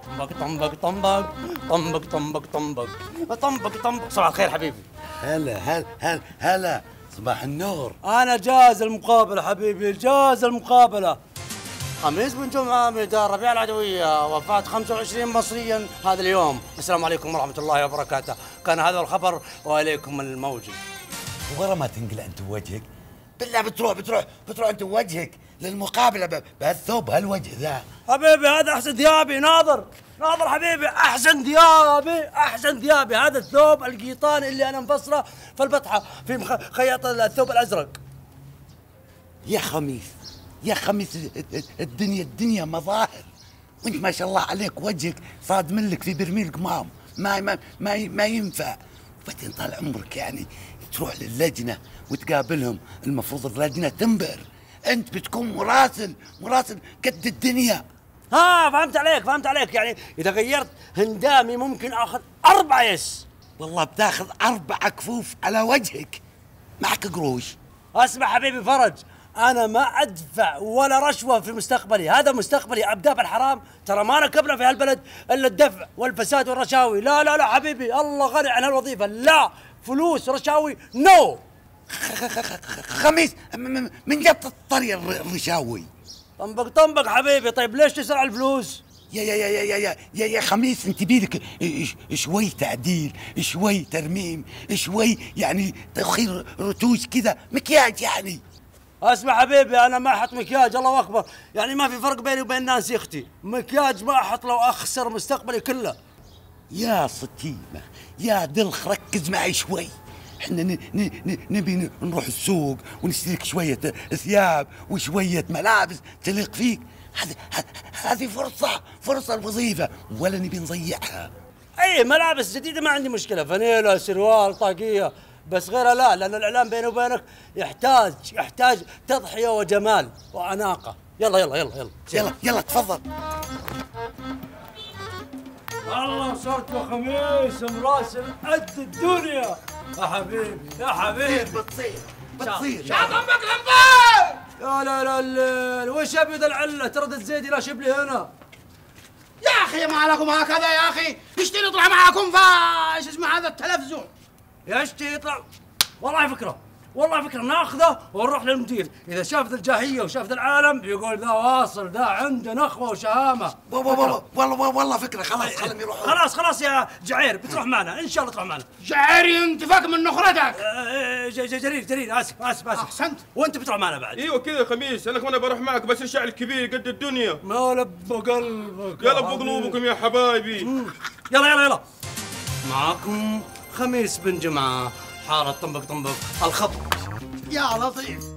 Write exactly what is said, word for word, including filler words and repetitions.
طنبق طنبق طنبق طنبق طنبق طنبق طنبق طنبق. صباح الخير حبيبي. هلا هلا هلا هلا صباح النور. أنا جاهز المقابلة حبيبي، جاهز المقابلة. خميس بن جمعة ميدان ربيع العدوية، وفاة خمسة وعشرين مصريا هذا اليوم. السلام عليكم ورحمة الله وبركاته. كان هذا الخبر وإليكم الموجب. ورا ما تنقلع أنت وجهك بالله، بتروح بتروح بتروح أنت وجهك للمقابلة بهالثوب هالوجه ذا. حبيبي هذا أحسن ثيابي. ناظر ناظر حبيبي، أحسن ثيابي أحسن ثيابي. هذا الثوب القيطان اللي أنا مفصله في البطحة في خياط الثوب الأزرق. يا خميس يا خميس، الدنيا الدنيا مظاهر، وانت ما شاء الله عليك وجهك صاد ملك في برميل قمام، ما ما ما, ما ينفع. وبعدين طال عمرك يعني تروح للجنه وتقابلهم، المفروض اللجنه تنبر، انت بتكون مراسل مراسل قد الدنيا. ها فهمت عليك فهمت عليك. يعني اذا غيرت هندامي ممكن اخذ اربع يس. والله بتاخذ اربع كفوف على وجهك. معك قروش؟ اسمع حبيبي فرج، أنا ما أدفع ولا رشوة في مستقبلي، هذا مستقبلي أبدأ بالحرام. ترى ما ركبنا في هالبلد إلا الدفع والفساد والرشاوي. لا لا لا حبيبي، الله غني عن هالوظيفة. لا فلوس رشاوي نو. خميس من جد الطري الرشاوي. طنبق طنبق حبيبي. طيب ليش تسرع الفلوس؟ يا يا يا يا يا يا يا خميس، انت بيلك شوي تعديل، شوي ترميم، شوي يعني تخير رتوش كذا، مكياج يعني. اسمع حبيبي، انا ما احط مكياج، الله اكبر، يعني ما في فرق بيني وبين نانسي اختي. مكياج ما احط لو اخسر مستقبلي كله. يا ستيمة يا دلخ ركز معي شوي. احنا نبي نروح السوق ونشتريك شوية ثياب وشوية ملابس تليق فيك. هذه هذه فرصة فرصة الوظيفة ولا نبي نضيعها. اي ملابس جديدة ما عندي مشكلة، فانيلا سروال طاقية، بس غيرها لا، لأن الإعلام بيني وبينك يحتاج يحتاج تضحية وجمال وأناقة. يلا يلا يلا يلا يلا يلا تفضل. والله صرت خميس مراسل قد الدنيا يا حبيبي يا حبيبي. بتصير بتصير يا طنبق طنبق. يا لا لا لا، وش ابي ذا العلة؟ ترد الزيدي لا شبلي هنا. يا أخي ما لكم هكذا يا أخي، يشتي نطلع معاكم فايش اسمه هذا التلفزيون. يشتي يطلع. والله فكرة والله فكرة، ناخذه ونروح للمدير، إذا شاف ذا الجاهية وشاف ذا العالم يقول ذا واصل، ذا عنده نخوة وشهامة. والله والله والله فكرة. خلاص خلهم يروحوا. خلاص خلاص يا جعير، بتروح معنا إن شاء الله. تروح معنا جعير انتفاك من نخرتك. جرير جرير آسف آسف آسف. أحسنت. وأنت بتروح معنا بعد. ايوه كذا خميس، انا كمان بروح معك، بس الشعر الكبير قد الدنيا. ما لب قلبك يلا بقلوبكم يا حبايبي. يلا يلا يلا. معاكم خميس بن جمعة، حارة طنبق طنبق الخط. يا لطيف.